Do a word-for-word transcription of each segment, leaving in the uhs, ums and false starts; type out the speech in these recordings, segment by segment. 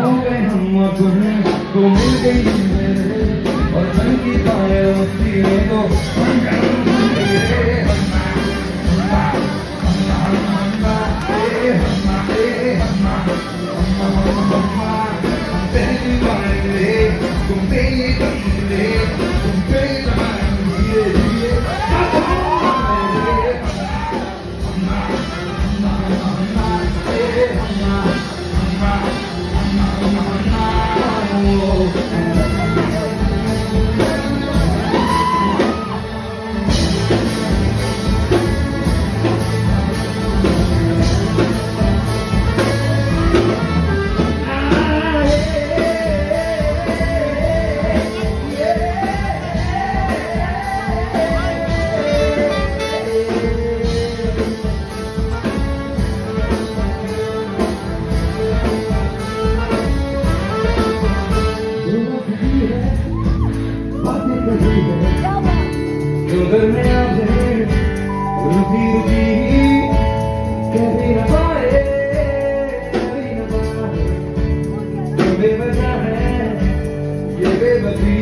हो गए हम और तुम्हें तो मिल गई मेरे और मन की पाए मस्ती में तो हम मेरे पहली बार मिले तुम पे ये मिले तुम पे धीरे धीरे घर में आए रुकी रुकी कभी न पाए कभी न पाए जो बेवजह है ये बेबसी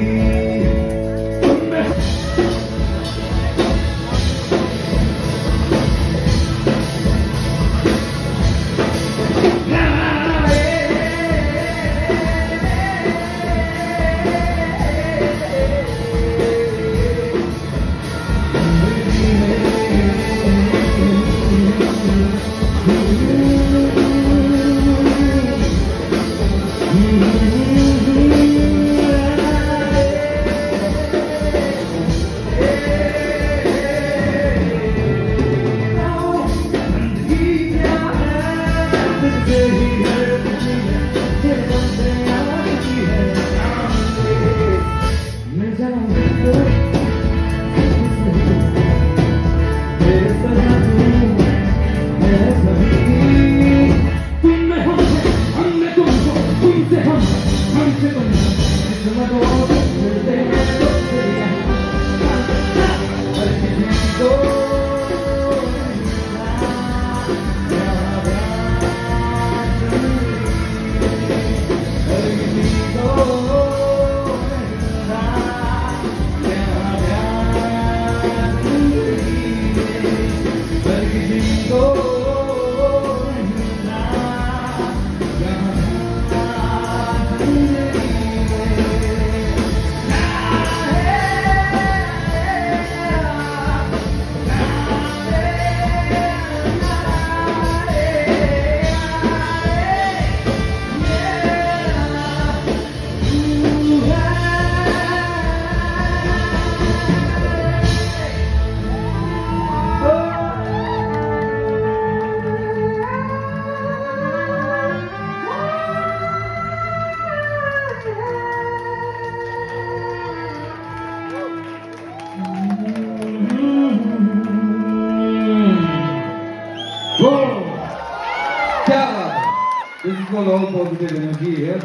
This is called all positive energy here.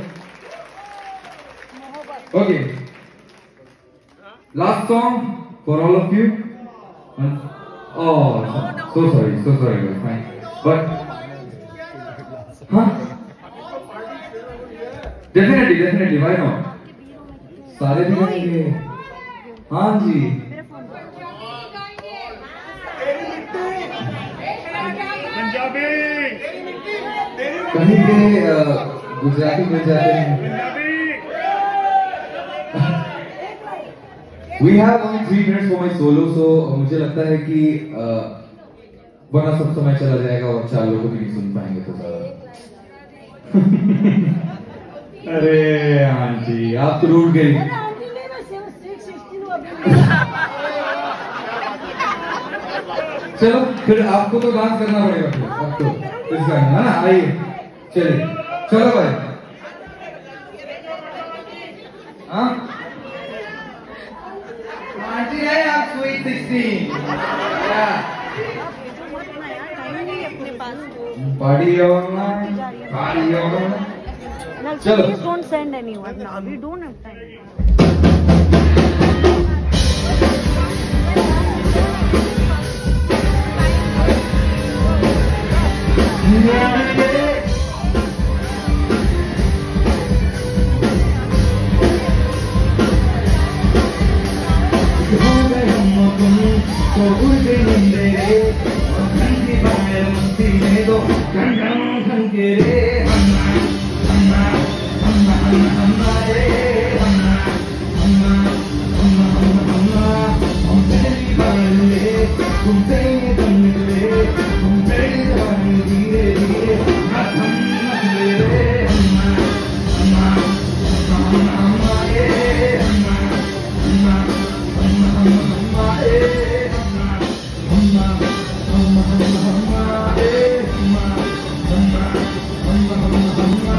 Okay. Last song for all of you. Oh, so sorry, so sorry, guys. Fine. But, huh? Definitely, definitely. Why not? सारे भी गाएंगे. हाँ जी. पंजाबी. कहीं पे गुजराती मिल जाते हैं. We have only three minutes for my solo, so मुझे लगता है कि वरना सब समय चला जाएगा और चार लोगों भी नहीं सुन पाएंगे तो ज्यादा. अरे आंटी आप तो रूठ गई. चलो फिर आपको तो डांस करना पड़ेगा फिर अब तो इस गाने है ना. आइए चलिए चलो भाई. हाँ आंटी है आप sweet sixteen. Party online party online. चलो don't send anyone now. We don't have time. तुम तो उड़े निंदे रे घंटी पाए मस्ती में दो घन घन घन के रे हम्मा हम्मा हम्मा हम्मा हम्मा रे हम्मा हम्मा हम्मा हम्मा हम्मा हम पहली बार मिले तुमसे तुम निकले तुम पहली बार धीरे धीरे ना थम ना चले रे हम्मा हम्मा हम्मा हम्मा रे हम्मा हम्मा हम्मा हम्मा रे हम्मा हम्मा हम्मा हम्मा हम्मा रे हम्मा हम्मा हम्मा हम्मा हम्मा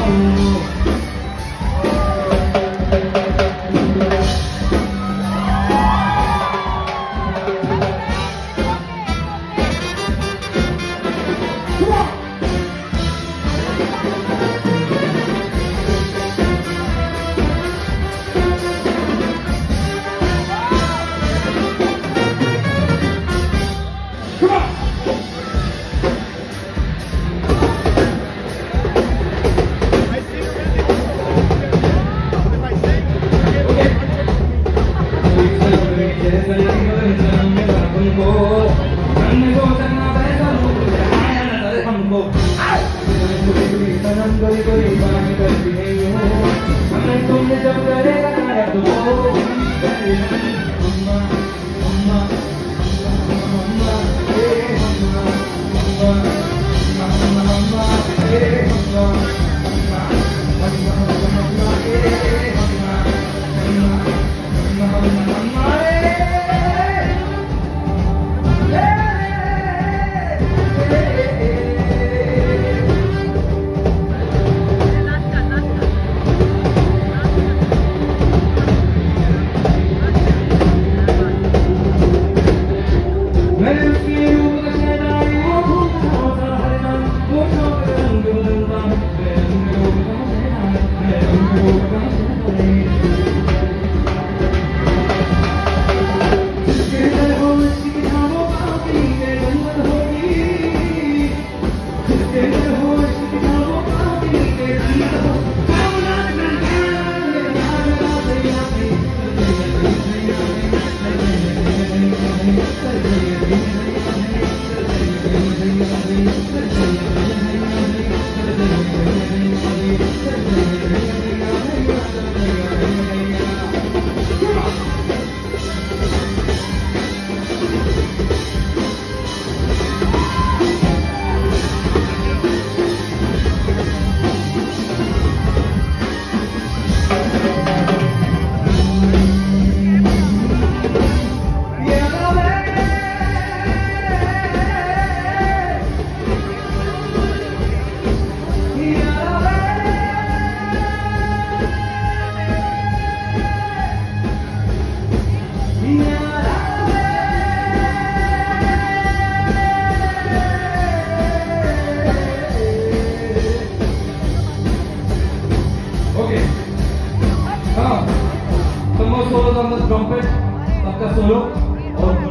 trumpet, आपका सोलो और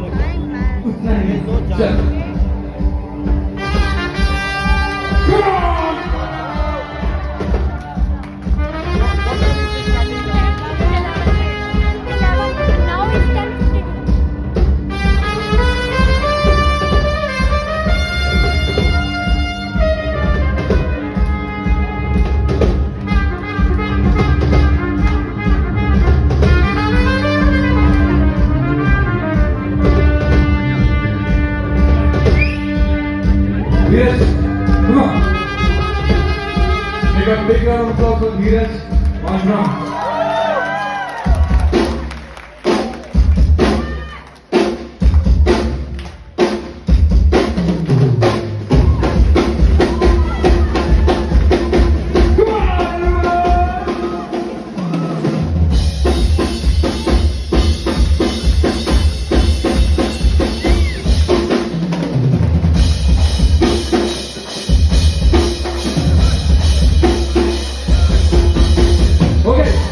उतना ही है। चल Dheeraj, come on. Make a big round of applause for Dheeraj on drum. Okay.